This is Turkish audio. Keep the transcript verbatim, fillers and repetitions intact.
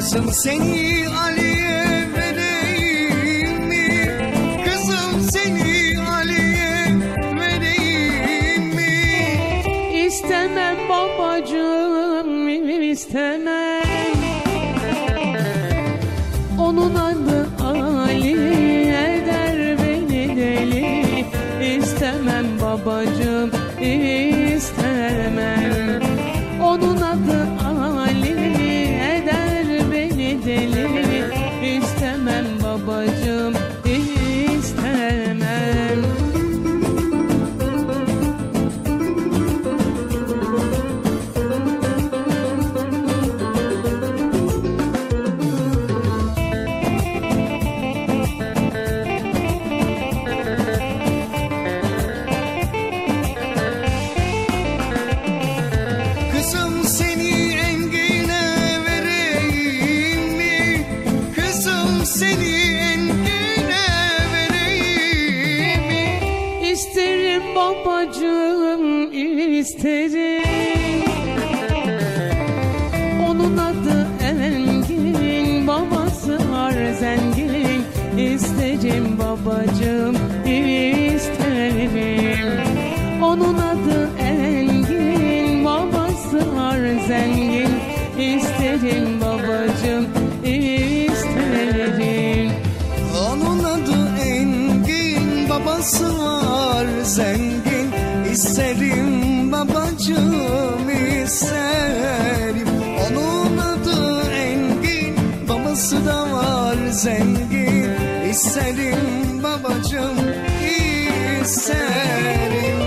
Kızım seni Ali'ye vereyim mi? Kızım seni Ali'ye vereyim mi? İstemem babacığım, istemem. Onun adı Ali, eder beni deli. İstemem babacığım, istemem. Onun adı Ali, eder beni deli. İstemem babacığım, istemem. Kızım seni Engin'e vereyim mi? Kızım seni Engin'e vereyim mi? İsterim babacığım, isterim. Onun adı Engin, babası var zengin. İsterim babacığım, isterim. Onun adı Engin, babası var zengin. İsterim babacığım, isterim. Onun adı Engin, babası var zengin. İsterim babacığım, isterim. Onun adı Engin, babası da var zengin. İsterim babacığım, isterim.